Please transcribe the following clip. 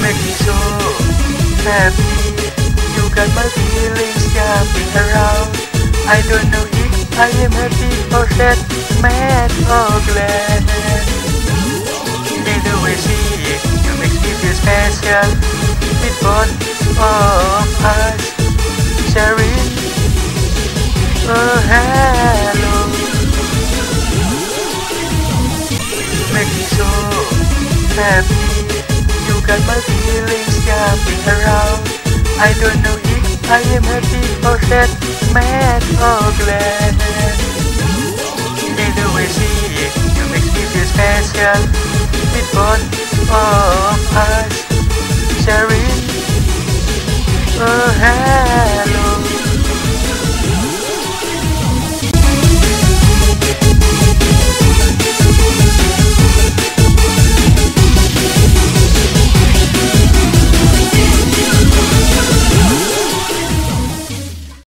make me so happy. You got my feelings jumping around. I don't know if I am happy or sad, mad or glad. Either way, see, you make me feel special. With both of us sharing a hello. Make me so happy. You got my feelings jumping around. I don't know if I am happy or sad, mad or glad. Either way, see, you make me feel special. With both of us